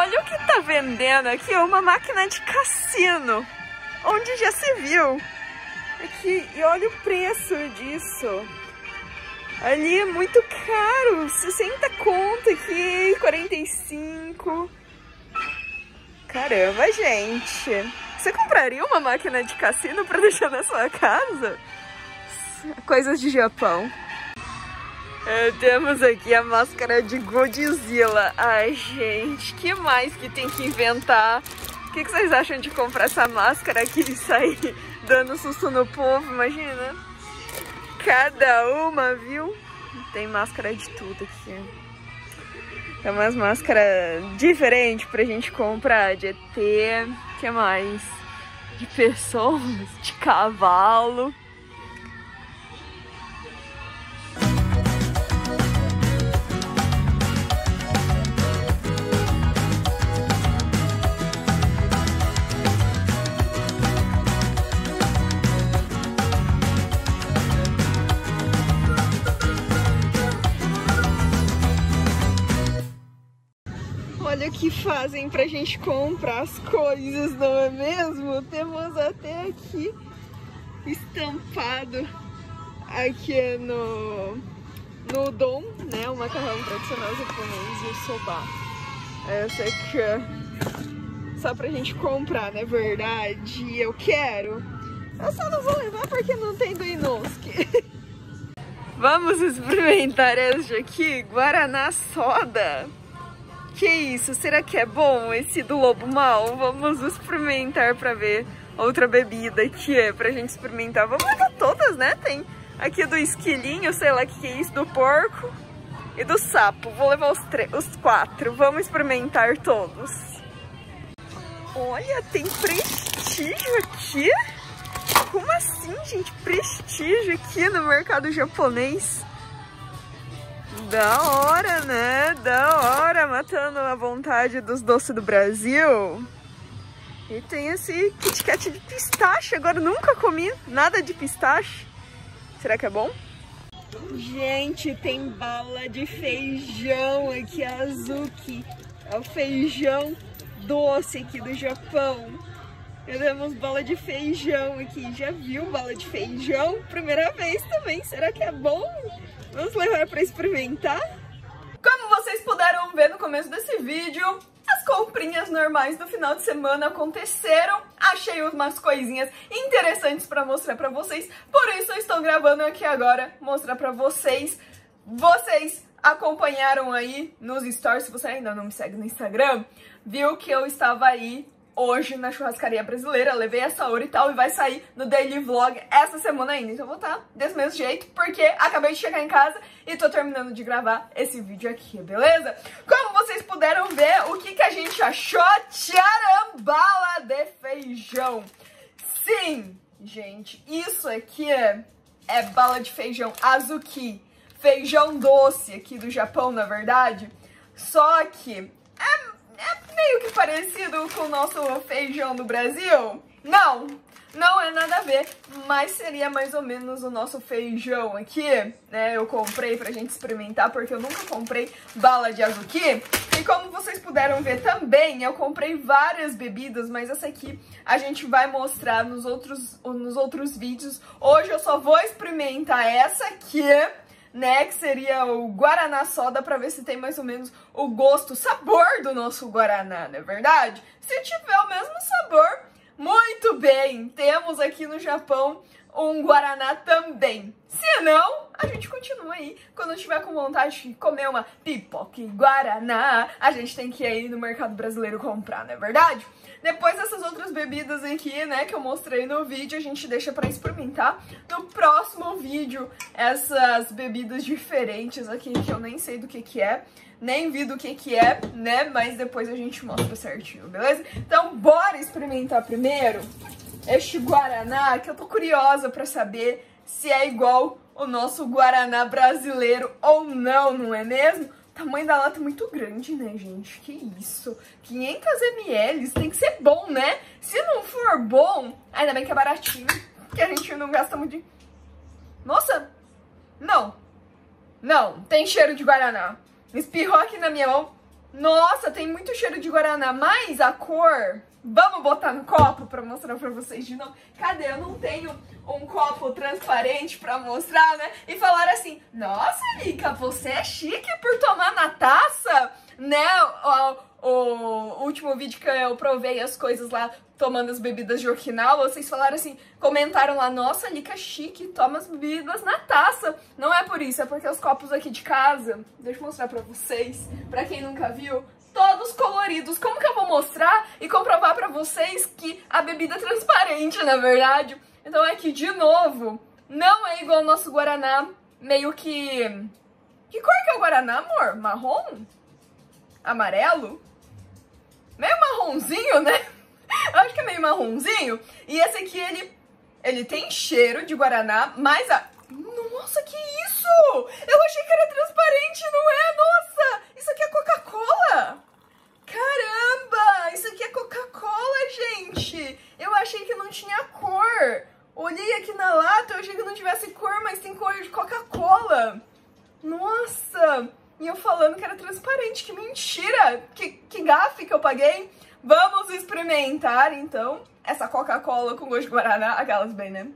olha o que tá vendendo aqui, uma máquina de cassino, onde já se viu. Aqui, e olha o preço disso. Ali é muito caro, 60 conto aqui, 45. Caramba, gente. Você compraria uma máquina de cassino pra deixar na sua casa? Coisas de Japão. Temos aqui a máscara de Godzilla. Ai, gente, que mais que tem que inventar? O que vocês acham de comprar essa máscara aqui e sair dando susto no povo? Imagina. Cada uma, viu? Tem máscara de tudo aqui. Tem umas máscaras diferentes pra gente comprar. De ET, que mais? De pessoas, de cavalo. Olha o que fazem pra gente comprar as coisas, não é mesmo? Temos até aqui estampado aqui no udon, né? O macarrão tradicional japonês e o soba. Essa aqui é só pra gente comprar, não é verdade? Eu quero. Eu só não vou levar porque não tem do Inosuke. Vamos experimentar este aqui, Guaraná Soda. Que isso? Será que é bom esse do Lobo Mal? Vamos experimentar pra ver outra bebida que é pra gente experimentar. Vamos levar todas, né? Tem aqui do esquilinho, sei lá o que é isso, do porco e do sapo. Vou levar os 4. Vamos experimentar todos. Olha, tem prestígio aqui? Como assim, gente? Prestígio aqui no mercado japonês? Da hora, né? Da hora, matando a vontade dos doces do Brasil. E tem esse Kit Kat de pistache. Agora eu nunca comi nada de pistache. Será que é bom? Gente, tem bala de feijão aqui, Azuki. É o feijão doce aqui do Japão. Temos bala de feijão aqui. Já viu bala de feijão? Primeira vez também. Será que é bom? Vamos levar para experimentar? Como vocês puderam ver no começo desse vídeo, as comprinhas normais do final de semana aconteceram. Achei umas coisinhas interessantes para mostrar para vocês. Por isso eu estou gravando aqui agora, mostrar para vocês. Vocês acompanharam aí nos stories, se você ainda não me segue no Instagram, viu que eu estava aí hoje na churrascaria brasileira, levei a Saori e tal, e vai sair no daily vlog essa semana ainda. Então eu vou estar desse mesmo jeito, porque acabei de chegar em casa e tô terminando de gravar esse vídeo aqui, beleza? Como vocês puderam ver, o que a gente achou? Tcharam! Bala de feijão. Sim, gente, isso aqui é bala de feijão Azuki. Feijão doce aqui do Japão, na verdade. Só que é meio que parecido com o nosso feijão do Brasil? Não, não é nada a ver, mas seria mais ou menos o nosso feijão aqui, né? Eu comprei pra gente experimentar, porque eu nunca comprei bala de Azuki. E como vocês puderam ver também, eu comprei várias bebidas, mas essa aqui a gente vai mostrar nos outros vídeos. Hoje eu só vou experimentar essa aqui, né, que seria o Guaraná Soda, pra ver se tem mais ou menos o gosto, o sabor do nosso Guaraná, não é verdade? Se tiver o mesmo sabor, muito bem, temos aqui no Japão um Guaraná também. Se não, a gente continua aí. Quando tiver com vontade de comer uma pipoca e Guaraná, a gente tem que ir aí no mercado brasileiro comprar, não é verdade? Depois dessas outras bebidas aqui, né, que eu mostrei no vídeo, a gente deixa pra experimentar no próximo vídeo essas bebidas diferentes aqui, que eu nem sei do que é, nem vi do que é, né, mas depois a gente mostra certinho, beleza? Então, bora experimentar primeiro este Guaraná, que eu tô curiosa pra saber se é igual o nosso Guaraná brasileiro ou não, não é mesmo? O tamanho da lata é muito grande, né, gente? Que isso? 500 ml tem que ser bom, né? Se não for bom, ainda bem que é baratinho, porque a gente não gasta muito de... Nossa! Não! Não, tem cheiro de Guaraná. Espirrou aqui na minha mão. Nossa, tem muito cheiro de guaraná, mas a cor... Vamos botar no copo pra mostrar pra vocês de novo? Cadê? Eu não tenho um copo transparente pra mostrar, né? E falaram assim, nossa, Lica, você é chique por tomar na taça, né? O último vídeo que eu provei as coisas lá, tomando as bebidas de Okinawa, vocês falaram assim, comentaram lá, nossa, Lica, chique, toma as bebidas na taça. Não é por isso, é porque os copos aqui de casa, deixa eu mostrar pra vocês, pra quem nunca viu, todos coloridos. Como que eu vou mostrar e comprovar pra vocês que a bebida é transparente, na verdade? Então aqui, de novo, não é igual ao nosso Guaraná, meio que... Que cor que é o Guaraná, amor? Marrom? Amarelo? Meio marronzinho, né? Eu acho que é meio marronzinho. E esse aqui, ele tem cheiro de Guaraná, mas a... Nossa, que isso? Eu achei que era transparente, não é? Nossa, isso aqui é Coca-Cola. Caramba, isso aqui é Coca-Cola, gente. Eu achei que não tinha cor. Olhei aqui na lata, eu achei que não tivesse cor, mas tem cor de Coca-Cola. Nossa, e eu falando que era transparente, que mentira. Que gafe que eu paguei. Vamos experimentar, então, essa Coca-Cola com gosto de Guaraná, aquelas bem, né?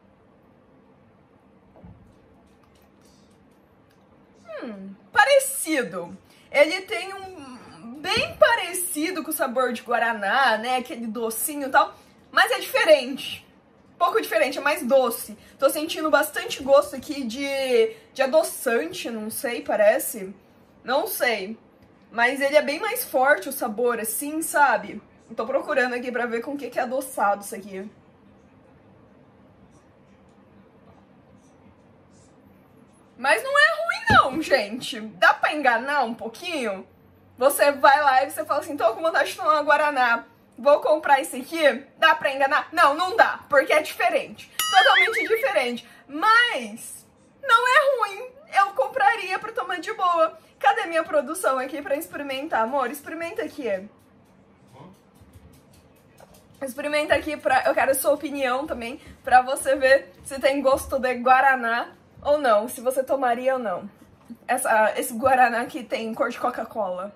Parecido. Ele tem um bem parecido com o sabor de Guaraná, né? Aquele docinho e tal. Mas é diferente. Um pouco diferente, é mais doce. Tô sentindo bastante gosto aqui de adoçante, não sei, parece. Não sei. Mas ele é bem mais forte o sabor, assim, sabe? Tô procurando aqui pra ver com o que é adoçado isso aqui. Mas não é ruim não, gente. Dá pra enganar um pouquinho? Você vai lá e você fala assim, tô com vontade de tomar uma Guaraná, vou comprar esse aqui? Dá pra enganar? Não, não dá, porque é diferente. Totalmente diferente. Mas não é ruim. Eu compraria pra tomar de boa. Cadê minha produção aqui pra experimentar? Amor, experimenta aqui. Experimenta aqui, eu quero a sua opinião também, pra você ver se tem gosto de Guaraná ou não, se você tomaria ou não. Esse Guaraná aqui tem cor de Coca-Cola.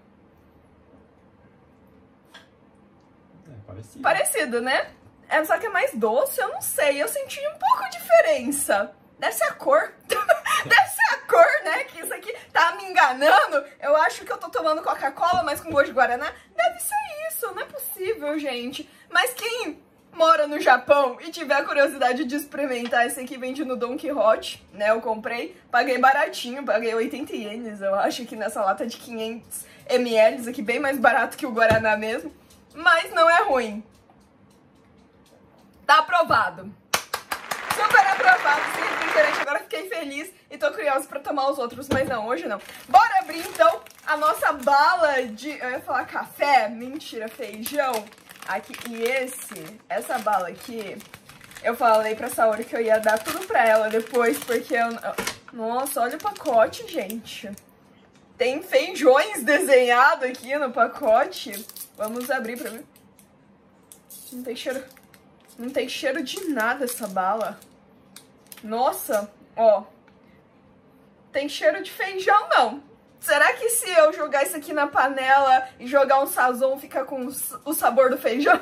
É parecido. Parecido, né? Só que é mais doce, eu não sei. Eu senti um pouco de diferença. Deve ser a cor. Deve ser a cor, né? Que isso aqui tá me enganando. Eu acho que eu tô tomando Coca-Cola, mas com gosto de Guaraná. Deve ser isso, não é possível, gente. Mas quem mora no Japão e tiver curiosidade de experimentar, esse aqui vende no Don Quijote, né? Eu comprei, paguei baratinho, paguei 80 ienes, eu acho, que nessa lata de 500 ml, aqui bem mais barato que o Guaraná mesmo. Mas não é ruim. Tá aprovado. Super aprovado, sem refrigerante. Agora fiquei feliz e tô curiosa pra tomar os outros, mas não, hoje não. Bora abrir, então, a nossa bala de... Eu ia falar café, mentira, feijão. Aqui, e essa bala aqui, eu falei pra Saori que eu ia dar tudo pra ela depois, porque eu... Nossa, olha o pacote, gente. Tem feijões desenhado aqui no pacote. Vamos abrir pra ver. Não tem cheiro... Não tem cheiro de nada essa bala. Nossa, ó. Tem cheiro de feijão, não. Será que se eu jogar isso aqui na panela e jogar um sazon, fica com o sabor do feijão?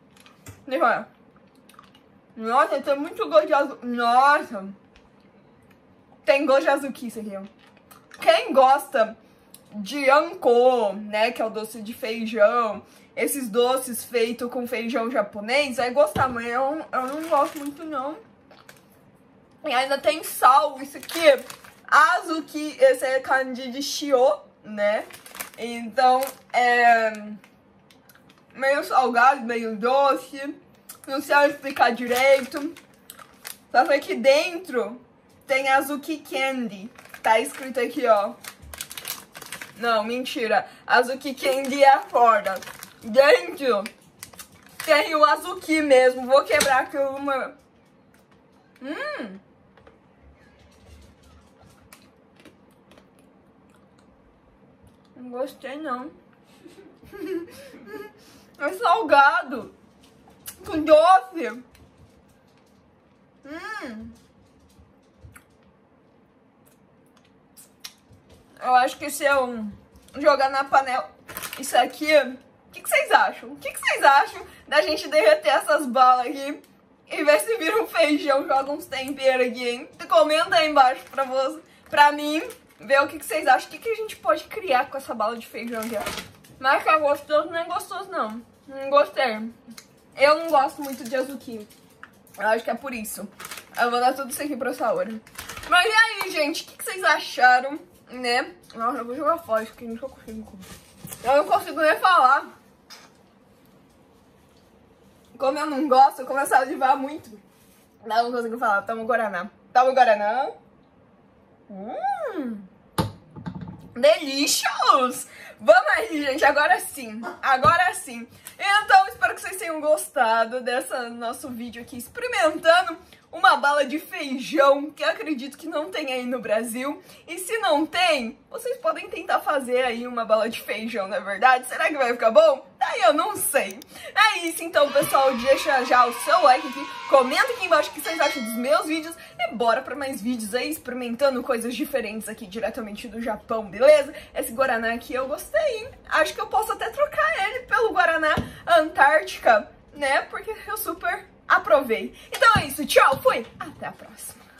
Nossa, tem muito gosto de azul. Nossa. Tem gosto de azuki isso aqui, ó. Quem gosta de anko, né, que é o doce de feijão, esses doces feitos com feijão japonês, vai gostar, mas eu não gosto muito, não. E ainda tem sal, isso aqui, azuki, esse é kanji de shio, né? Então, é meio salgado, meio doce, não sei explicar direito. Só que aqui dentro tem azuki candy, tá escrito aqui, ó. Não, mentira, azuki candy é fora. Dentro tem o azuki mesmo. Vou quebrar aqui uma. Não gostei, não. É salgado. Com doce. Eu acho que se eu jogar na panela... isso aqui, o que vocês acham? O que vocês acham da gente derreter essas balas aqui e ver se vira um feijão, joga uns temperos aqui, hein? Comenta aí embaixo pra mim, ver o que vocês acham. O que a gente pode criar com essa bala de feijão aqui, ó. Mas que é gostoso, não é gostoso, não. Não gostei. Eu não gosto muito de azuki. Eu acho que é por isso. Eu vou dar tudo isso aqui pra Saori. Mas e aí, gente? O que vocês acharam, né? Nossa, eu vou jogar fora, porque eu não consigo comer. Eu não consigo nem falar. Como eu não gosto, eu começo a salivar muito. Não consigo falar. Toma o Guaraná. Toma o Guaraná. Delicious! Vamos aí, gente, agora sim, agora sim. Então, espero que vocês tenham gostado desse nosso vídeo aqui experimentando uma bala de feijão, que eu acredito que não tem aí no Brasil. E se não tem, vocês podem tentar fazer aí uma bala de feijão, não é verdade? Será que vai ficar bom? Daí eu não sei. É isso então, pessoal, deixa já o seu like aqui, comenta aqui embaixo o que vocês acham dos meus vídeos e bora pra mais vídeos aí, experimentando coisas diferentes aqui diretamente do Japão, beleza? Esse Guaraná aqui eu gostei, hein? Acho que eu posso até trocar ele pelo Guaraná Antártica, né? Porque eu super aprovei. Então é isso, tchau, fui, até a próxima.